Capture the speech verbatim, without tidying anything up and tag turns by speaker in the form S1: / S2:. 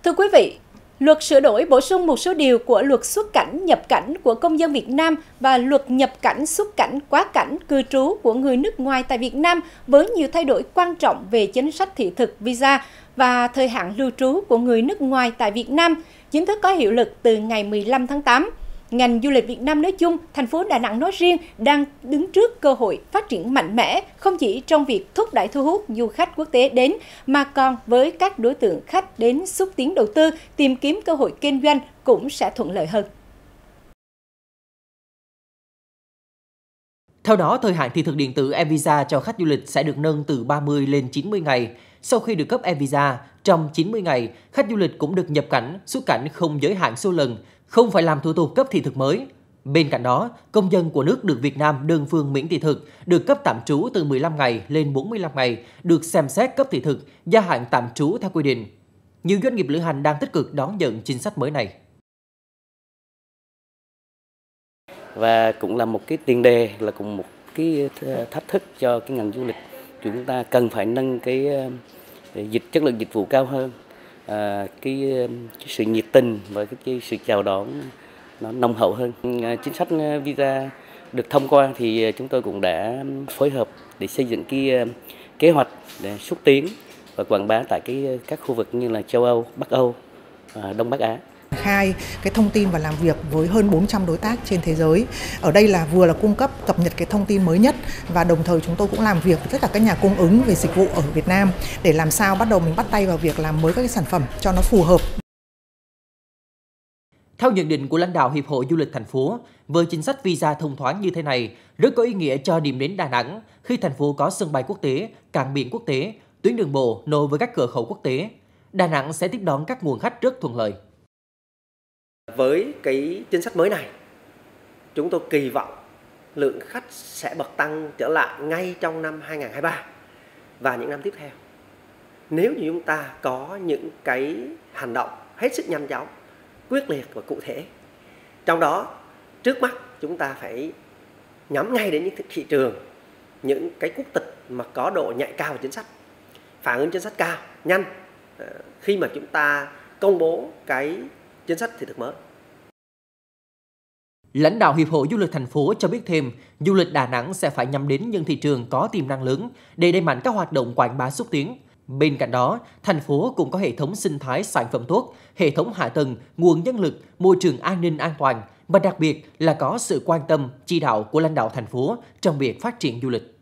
S1: Thưa quý vị, luật sửa đổi bổ sung một số điều của luật xuất cảnh, nhập cảnh của công dân Việt Nam và luật nhập cảnh, xuất cảnh, quá cảnh, cư trú của người nước ngoài tại Việt Nam với nhiều thay đổi quan trọng về chính sách thị thực visa và thời hạn lưu trú của người nước ngoài tại Việt Nam, chính thức có hiệu lực từ ngày mười lăm tháng tám. Ngành du lịch Việt Nam nói chung, thành phố Đà Nẵng nói riêng đang đứng trước cơ hội phát triển mạnh mẽ, không chỉ trong việc thúc đẩy thu hút du khách quốc tế đến, mà còn với các đối tượng khách đến xúc tiến đầu tư, tìm kiếm cơ hội kinh doanh cũng sẽ thuận lợi hơn.
S2: Theo đó, thời hạn thị thực điện tử e-visa cho khách du lịch sẽ được nâng từ ba mươi lên chín mươi ngày. Sau khi được cấp e-visa, trong chín mươi ngày, khách du lịch cũng được nhập cảnh, xuất cảnh không giới hạn số lần, không phải làm thủ tục cấp thị thực mới. Bên cạnh đó, công dân của nước được Việt Nam đơn phương miễn thị thực, được cấp tạm trú từ mười lăm ngày lên bốn mươi lăm ngày, được xem xét cấp thị thực, gia hạn tạm trú theo quy định. Nhiều doanh nghiệp lữ hành đang tích cực đón nhận chính sách mới này.
S3: Và cũng là một cái tiền đề, là cũng một cái thách thức cho cái ngành du lịch. Chúng ta cần phải nâng cái dịch chất lượng dịch vụ cao hơn, à, cái, cái sự nhiệt tình và cái, cái sự chào đón nó nồng hậu hơn. Chính sách visa được thông qua thì chúng tôi cũng đã phối hợp để xây dựng cái kế hoạch để xúc tiến và quảng bá tại cái các khu vực như là châu Âu, Bắc Âu, Đông Bắc Á.
S4: Khai cái thông tin và làm việc với hơn bốn trăm đối tác trên thế giới. Ở đây là vừa là cung cấp cập nhật cái thông tin mới nhất và đồng thời chúng tôi cũng làm việc với tất cả các nhà cung ứng về dịch vụ ở Việt Nam để làm sao bắt đầu mình bắt tay vào việc làm mới các cái sản phẩm cho nó phù hợp.
S2: Theo nhận định của lãnh đạo Hiệp hội Du lịch thành phố, với chính sách visa thông thoáng như thế này rất có ý nghĩa cho điểm đến Đà Nẵng khi thành phố có sân bay quốc tế, cảng biển quốc tế, tuyến đường bộ nối với các cửa khẩu quốc tế. Đà Nẵng sẽ tiếp đón các nguồn khách rất thuận lợi.
S5: Với cái chính sách mới này, chúng tôi kỳ vọng lượng khách sẽ bật tăng trở lại ngay trong năm hai nghìn không trăm hai mươi ba và những năm tiếp theo. Nếu như chúng ta có những cái hành động hết sức nhanh chóng, quyết liệt và cụ thể. Trong đó, trước mắt chúng ta phải nhắm ngay đến những thị trường, những cái quốc tịch mà có độ nhạy cao về chính sách, phản ứng chính sách cao, nhanh khi mà chúng ta công bố cái chính sách thị thực mới.
S2: Lãnh đạo Hiệp hội Du lịch thành phố cho biết thêm, du lịch Đà Nẵng sẽ phải nhắm đến những thị trường có tiềm năng lớn để đẩy mạnh các hoạt động quảng bá xúc tiến. Bên cạnh đó, thành phố cũng có hệ thống sinh thái sản phẩm tốt, hệ thống hạ tầng, nguồn nhân lực, môi trường an ninh an toàn và đặc biệt là có sự quan tâm, chỉ đạo của lãnh đạo thành phố trong việc phát triển du lịch.